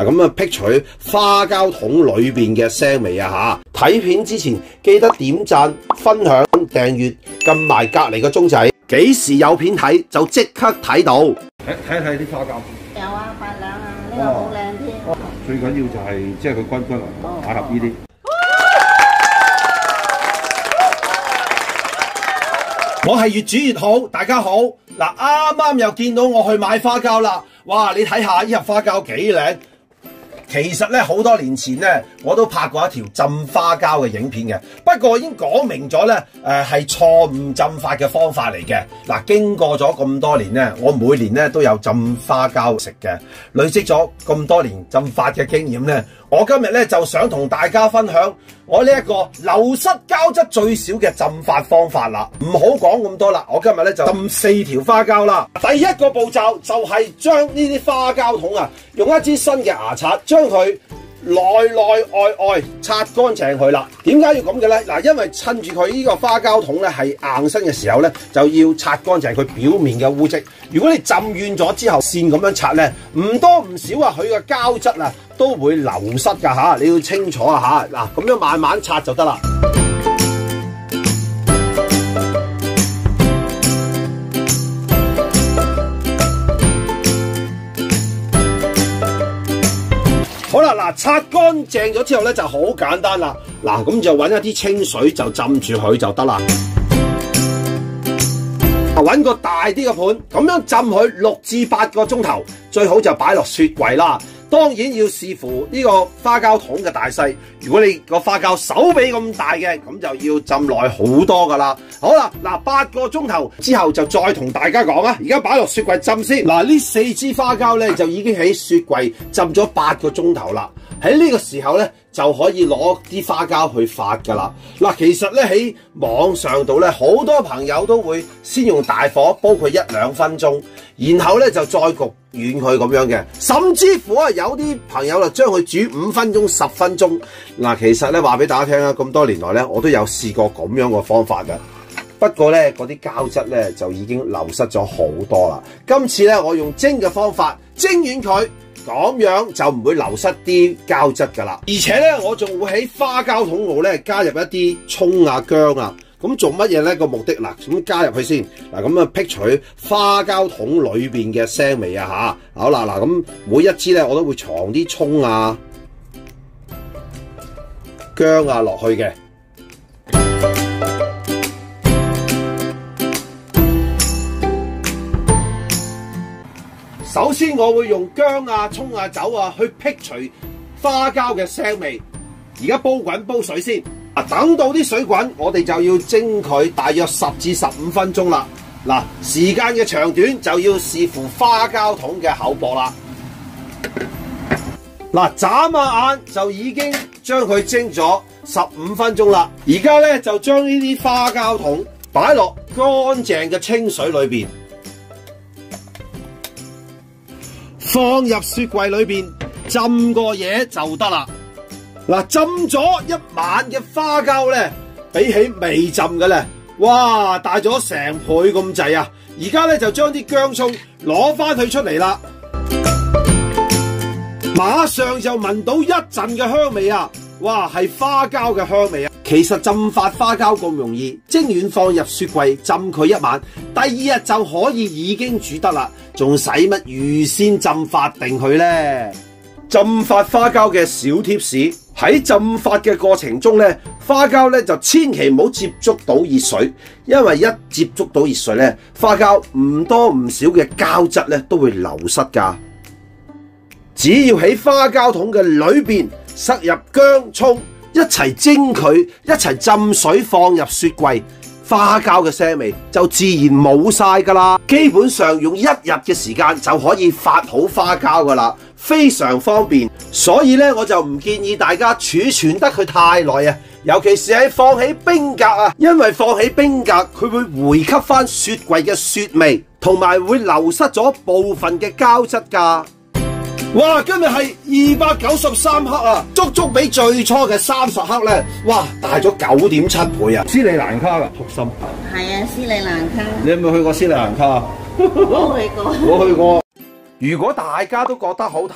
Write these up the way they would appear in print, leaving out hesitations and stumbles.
咁啊，剔除花膠桶裏邊嘅腥味啊嚇！睇片之前記得點讚、分享、訂閱，撳埋隔離個鐘仔，幾時有片睇就即刻睇到。睇一睇啲花膠。 有啊，發亮啊，呢個好靚添。 最緊要就係即係佢均均勻打合呢啲。我係越煮越好，大家好。嗱，啱啱又見到我去買花膠啦。哇，你睇下呢盒花膠幾靚。其實咧好多年前咧，我都拍過一條浸花膠嘅影片嘅，不過已經講明咗咧，係錯誤浸法嘅方法嚟嘅。嗱，經過咗咁多年咧，我每年咧都有浸花膠食嘅，累積咗咁多年浸法嘅經驗咧，我今日咧就想同大家分享我呢一個流失膠質最少嘅浸法方法啦。唔好講咁多啦，我今日咧就浸4條花膠啦。第一個步驟就係將呢啲花膠桶啊，用一支新嘅牙刷將佢內外擦乾淨佢啦。點解要咁嘅咧？嗱，因為趁住佢呢個花膠桶咧係硬身嘅時候咧，就要擦乾淨佢表面嘅污漬。如果你浸軟咗之後線咁樣擦咧，唔多唔少啊，佢個膠質啊都會流失㗎嚇。你要清楚啊嚇。嗱，咁樣慢慢擦就得啦。好啦，嗱，擦乾淨咗之後咧就好簡單啦。嗱，咁就揾一啲清水就浸住佢就得啦。揾個大啲嘅盤，咁樣浸佢6至8個鐘頭，最好就擺落雪櫃啦。當然要視乎呢個花膠桶嘅大細。如果你個花膠手臂咁大嘅，咁就要浸耐好多噶啦。好啦，嗱，8個鐘頭之後就再同大家講啊。而家擺落雪櫃浸先。嗱，呢4支花膠咧就已經喺雪櫃浸咗8個鐘頭啦。喺呢個時候咧就可以攞啲花膠去發噶啦。嗱，其實咧喺網上度咧好多朋友都會先用大火煲佢1、2分鐘，然後咧就再焗軟佢咁樣嘅，甚至乎啊有啲朋友就將佢煮5分鐘、10分鐘。嗱，其實咧話俾大家聽啊，咁多年來咧我都有試過咁樣嘅方法嘅，不過咧嗰啲膠質咧就已經流失咗好多啦。今次咧我用蒸嘅方法蒸軟佢，咁樣就唔會流失啲膠質噶啦。而且咧我仲會喺花膠桶度咧加入一啲葱啊、薑啊。咁做乜嘢咧？個目的嗱，咁加入去先嗱，咁啊剔除花膠桶裏邊嘅腥味啊嚇。好啦，嗱，咁每一支咧我都會藏啲葱啊、薑啊落去嘅。首先我會用薑啊、葱啊、酒啊去剔除花膠嘅腥味。而家煲水先。等到啲水滾，我哋就要蒸佢大約10至15分鐘啦。嗱，時間嘅長短就要視乎花膠桶嘅厚薄啦。嗱，眨下眼就已經將佢蒸咗15分鐘啦。而家咧就將呢啲花膠桶擺落乾淨嘅清水裏邊，放入雪櫃裏邊浸過夜就得啦。嗱，浸咗1晚嘅花膠咧，比起未浸嘅咧，哇，大咗成倍咁滯啊！而家咧就將啲薑葱攞翻佢出嚟啦，馬上就聞到一陣嘅香味啊！哇，係花膠嘅香味啊！其實浸發花膠咁容易，蒸軟放入雪櫃浸佢1晚，第2日就可以已經煮得啦，仲使乜預先浸發定佢咧？浸發花膠嘅小貼士。喺浸發嘅過程中咧，花膠咧就千祈唔好接觸到熱水，因為一接觸到熱水咧，花膠唔多唔少嘅膠質咧都會流失㗎。只要喺花膠桶嘅裏邊塞入薑葱，一齊蒸佢，一齊浸水放入雪櫃，花膠嘅腥味就自然冇晒㗎啦。基本上用1日嘅時間就可以發好花膠㗎啦。非常方便，所以咧我就唔建議大家儲存得佢太耐啊，尤其是喺放喺冰格啊，因為放喺冰格佢會回吸翻雪櫃嘅雪味，同埋會流失咗部分嘅膠質㗎。哇！今日係293克啊，足足比最初嘅30克咧，哇，大咗9.7倍啊！斯里蘭卡㗎，福森。 係啊，斯里蘭卡。 你有冇去過斯里蘭卡啊？ 我去過。 我去過。如果大家都覺得好睇，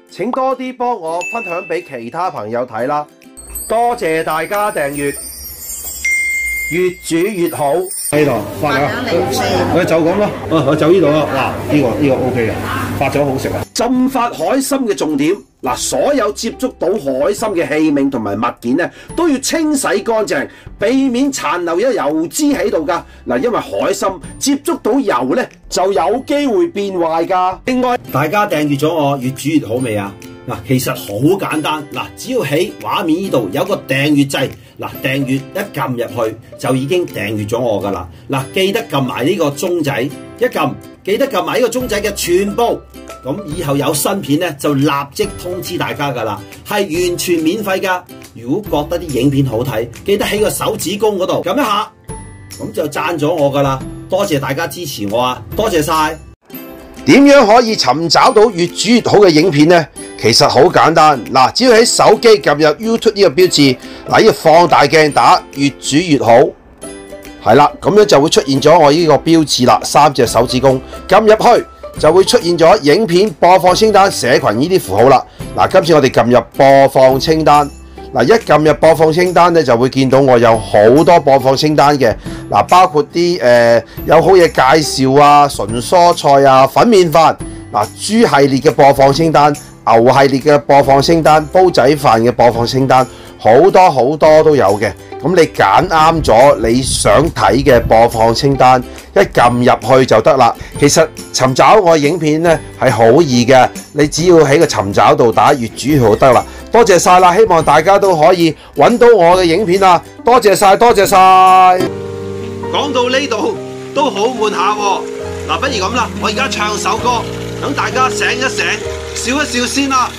請多啲幫我分享俾其他朋友睇啦。多謝大家訂閱，越煮越好。呢度發咗，就咁咯。就呢度啦。哇，呢個 OK 嘅，發咗好食啊！浸發海參嘅重點嗱，所有接觸到海參嘅器皿同埋物件咧，都要清洗乾淨，避免殘留有油脂喺度噶。嗱，因為海參接觸到油咧，就有機會變壞噶。另外，大家訂閱咗我越煮越好未啊？嗱，其實好簡單，嗱，只要喺畫面呢度有個訂閱掣，嗱，訂閱一撳入去就已經訂閱咗我噶啦。嗱，記得撳埋呢個鐘仔，一撳記得撳埋呢個鐘仔嘅全部，咁以後有新片咧就立即通知大家噶啦，係完全免費噶。如果覺得啲影片好睇，記得喺個手指公嗰度撳一下，咁就讚咗我噶啦。多謝大家支持我啊，多謝晒。點樣可以尋找到越煮越好嘅影片呢？其實好簡單，嗱，只要喺手機撳入 YouTube 呢個標誌，嗱，呢個放大鏡打越煮越好，係啦，咁樣就會出現咗我呢個標誌啦，3隻手指公撳入去就會出現咗影片播放清單、社群呢啲符號啦。嗱，今次我哋撳入播放清單，嗱，一撳入播放清單咧，就會見到我有好多播放清單嘅，嗱，包括啲有好嘢介紹啊、純蔬菜啊、粉麵飯，嗱，豬系列嘅播放清單、牛系列嘅播放清單、煲仔飯嘅播放清單，好多都有嘅。咁你揀啱咗你想睇嘅播放清單，一撳入去就得啦。其實尋找我嘅影片咧係好易嘅，你只要喺個尋找度打越煮越好得啦。多謝晒啦，希望大家都可以揾到我嘅影片啊！多謝晒，多謝晒。講到呢度都好悶下喎，嗱，不如咁啦，我而家唱首歌，等大家醒一醒，笑一笑先啦。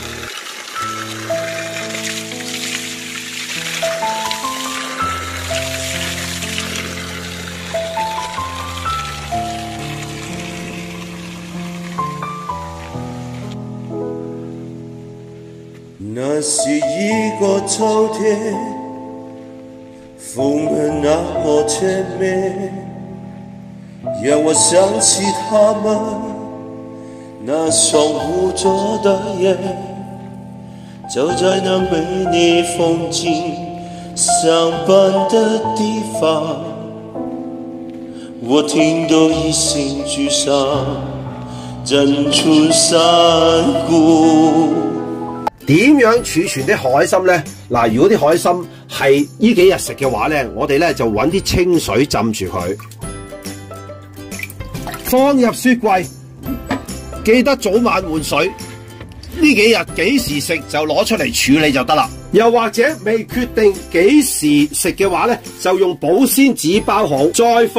那是一個秋天，風兒那麼甜美，讓我想起他們那雙無遮的眼，就在那美麗風景相伴的地方，我聽到一聲巨響，震出山谷。 點樣儲存啲海參呢？嗱，如果啲海參係呢幾日食嘅話呢，我哋呢就揾啲清水浸住佢，放入雪櫃，記得早晚換水。呢幾日幾時食就攞出嚟處理就得啦。又或者未決定幾時食嘅話呢，就用保鮮紙包好，再放